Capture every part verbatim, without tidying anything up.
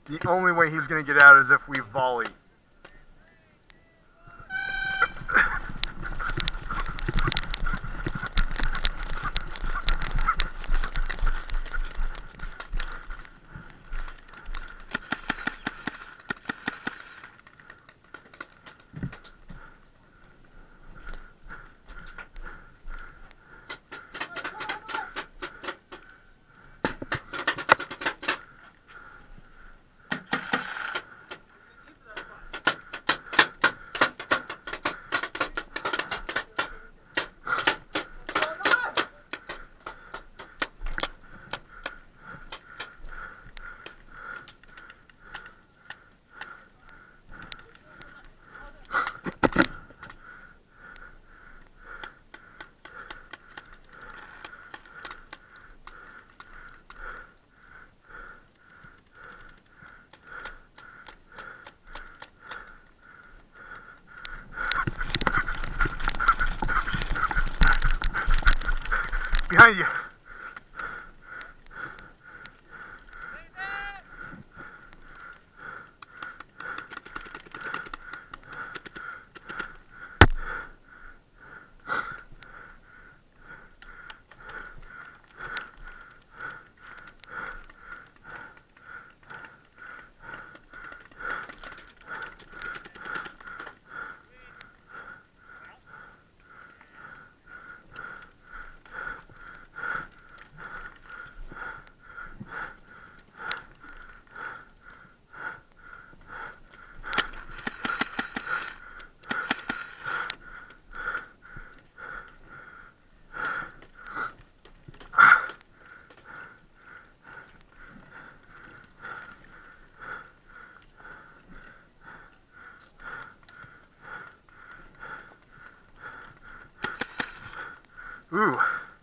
The only way he's going to get out is if we volley. Behind you. Ooh.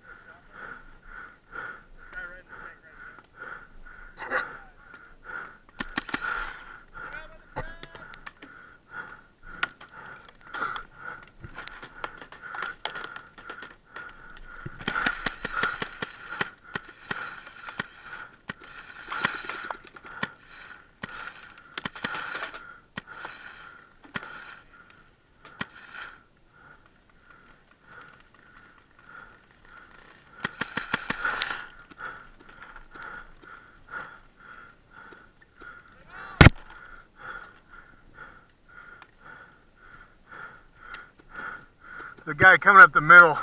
The guy coming up the middle.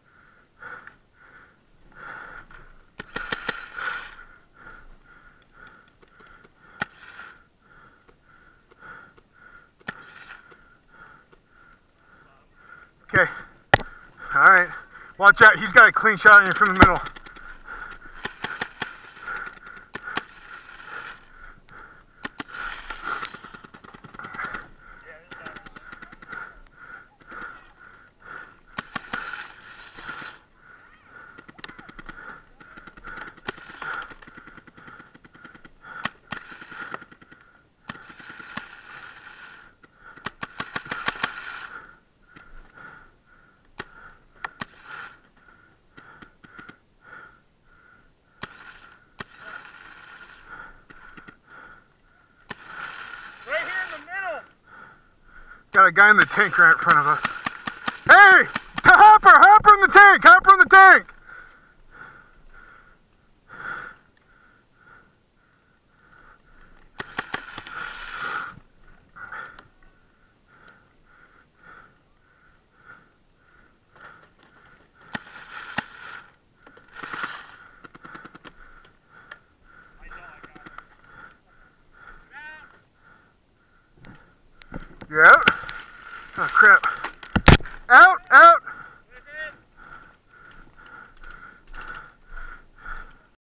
Okay. All right. Watch out. He's got a clean shot on you from the middle. Got a guy in the tank right in front of us. Hey! Hopper! Hopper in the tank! Hopper in the tank! Yeah.